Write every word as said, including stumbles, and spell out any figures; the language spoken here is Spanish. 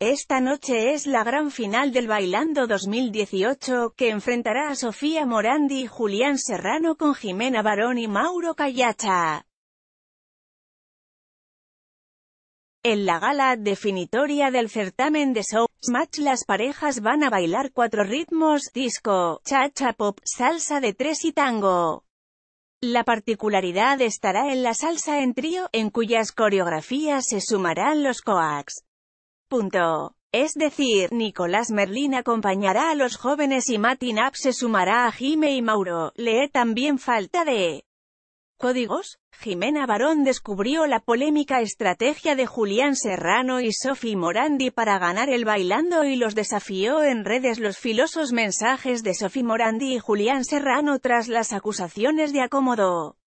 Esta noche es la gran final del Bailando dos mil dieciocho, que enfrentará a Sofía Morandi y Julián Serrano con Jimena Barón y Mauro Cayacha. En la gala definitoria del certamen de Showmatch, las parejas van a bailar cuatro ritmos: disco, cha-cha, pop, salsa de tres y tango. La particularidad estará en la salsa en trío, en cuyas coreografías se sumarán los coax. Punto. Es decir, Nicolás Merlín acompañará a los jóvenes y Mati Nap se sumará a Jime y Mauro. Lee también falta de códigos. Jimena Barón descubrió la polémica estrategia de Julián Serrano y Sofi Morandi para ganar el Bailando y los desafió en redes. Los filosos mensajes de Sofi Morandi y Julián Serrano tras las acusaciones de acomodo.